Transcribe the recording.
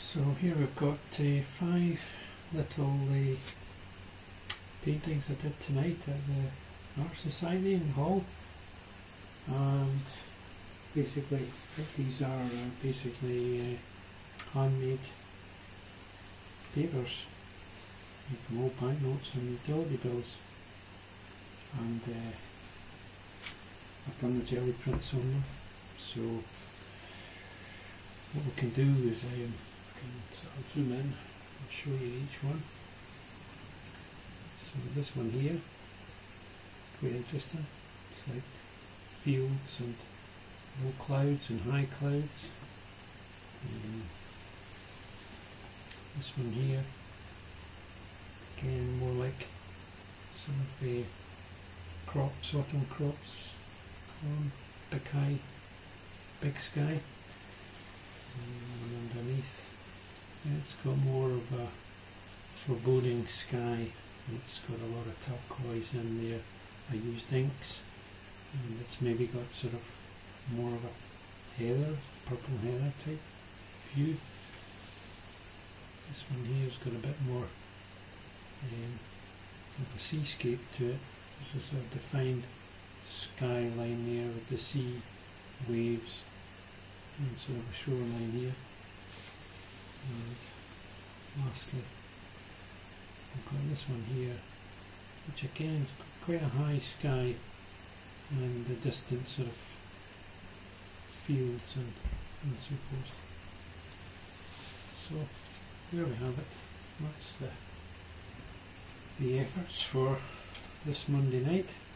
So here we've got 5 little paintings I did tonight at the Art Society in Hull, and basically these are basically handmade papers. You can hold banknotes and utility bills, and I've done the jelly prints on them. So what we can do is I can sort of zoom in and show you each one. So this one here, quite interesting. It's like fields and low clouds and high clouds. This one here, again more like some of the crops, autumn crops, corn, big sky. And underneath it's got more of a foreboding sky. It's got a lot of turquoise in there. I used inks, and it's maybe got sort of more of a heather, purple heather type view. This one here has got a bit more of a seascape to it. There's a sort of defined skyline there with the sea waves and sort of a shoreline here. And lastly, I've got this one here, which again has got quite a high sky and the distant sort of fields and so forth. So there we have it. That's the efforts for this Monday night.